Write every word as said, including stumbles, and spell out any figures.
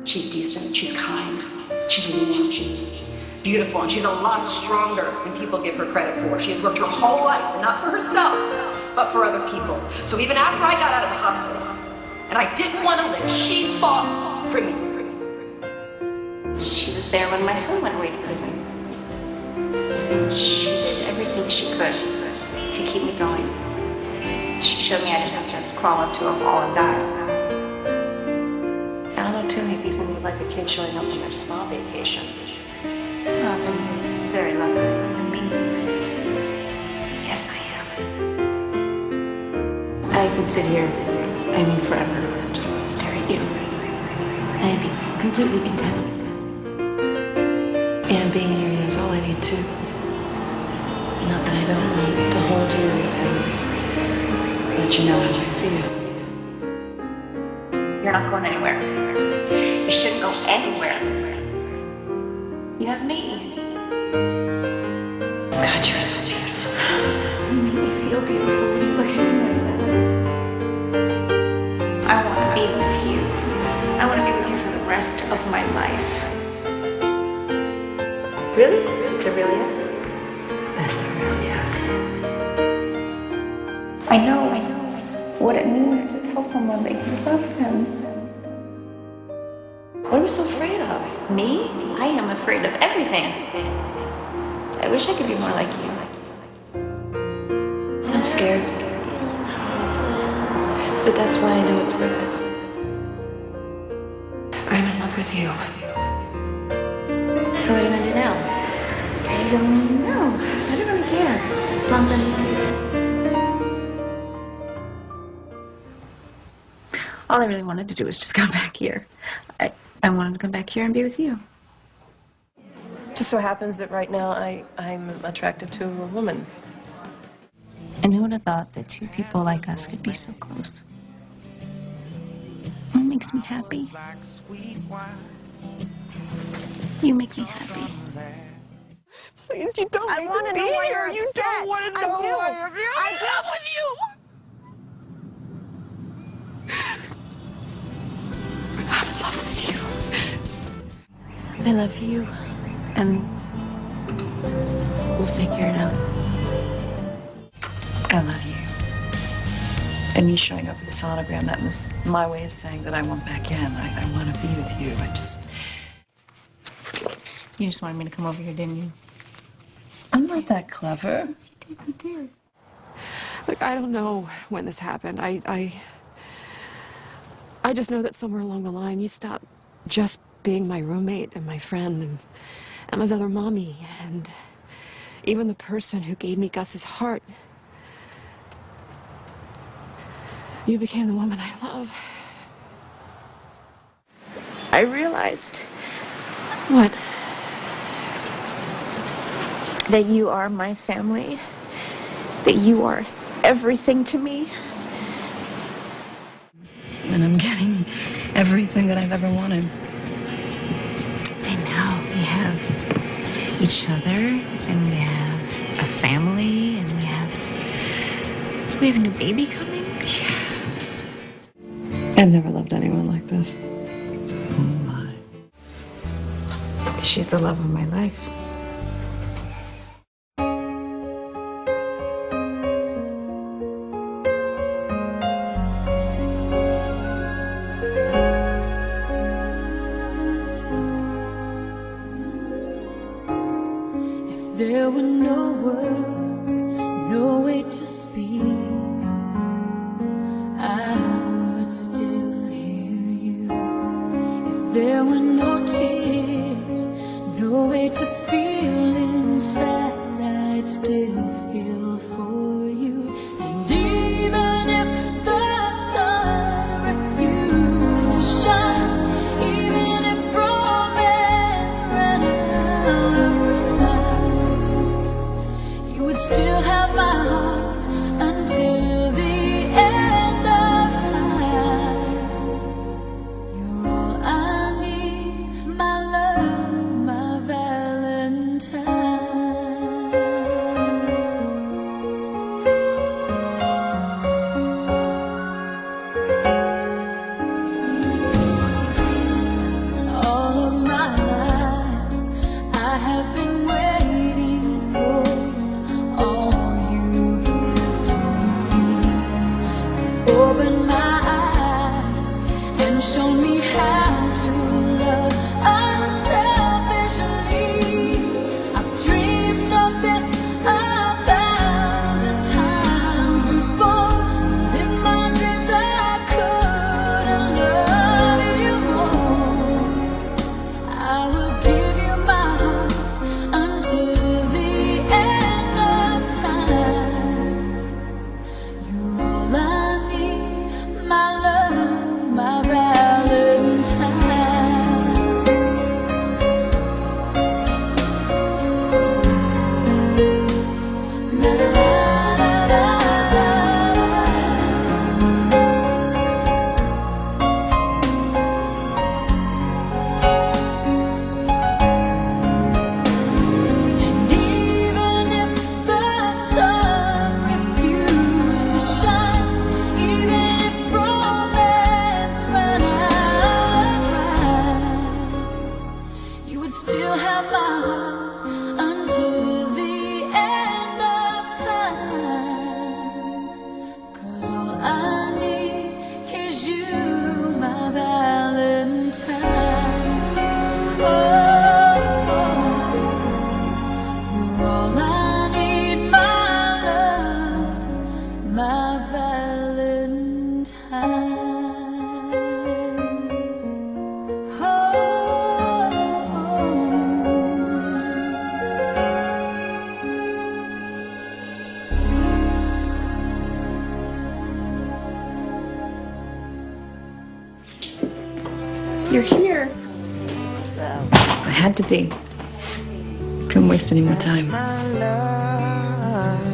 She's decent, she's kind, she's warm, she's beautiful, and she's a lot stronger than people give her credit for. She has worked her whole life, and not for herself, but for other people. So even after I got out of the hospital, and I didn't want to live, she fought for me. She was there when my son went away to prison. And she did everything she could to keep me going. She showed me I didn't have to crawl up to a wall and die. I don't know too many people who would like a kid showing up on their spa vacation. Well, I've been very lucky. I mean, yes, I am. I could sit here, I mean, forever, and just stare at you. I'd be completely content. And being near you is all I need too. Not that I don't need to hold you and let you know how I feel. You're not going anywhere. You shouldn't go anywhere. You have me. God, you're so beautiful. You make me feel beautiful when you look at me like that. I want to be with you. I want to be with you for the rest of my life. Really? It's a real yes? That's a real yes. I know, I know what it means to tell someone that you love them. What are we so afraid of? Me? I am afraid of everything. I wish I could be more like you. I'm scared. But that's why I know it's worth it. I'm in love with you. So what are you going to do now? I don't know. I don't really care. As long as I love you. All I really wanted to do was just come back here. I, I wanted to come back here and be with you. Just so happens that right now I, I'm attracted to a woman. And who would have thought that two people like us could be so close? It makes me happy. You make me happy. Please, you don't I want to know why you're You upset. don't want to know I do. why I'm here. I I'm in do. love with you. I'm in love with you. I love you. And we'll figure it out. I love you. And you showing up with the sonogram, that was my way of saying that I want back in. I, I want to be with you. I just... You just wanted me to come over here, didn't you? I'm not that clever. Yes, you did. You did. Look, I don't know when this happened. I, I, I just know that somewhere along the line you stopped just being my roommate and my friend and Emma's other mommy and even the person who gave me Gus's heart. You became the woman I love. I realized... What? That you are my family. That you are everything to me. And I'm getting everything that I've ever wanted. I know. We have each other, and we have a family, and we have... We have a new baby coming. Yeah. I've never loved anyone like this. Oh my. She's the love of my life. There were no words, no way to speak. I would still hear you. If there were no tears, no way to feel inside, I'd still feel for you. And even if the sun refused to shine, even if romance ran out of light, you would still have my heart until the end of time. You're all I need, my love, my Valentine. I You're here. I had to be. Couldn't waste any more time.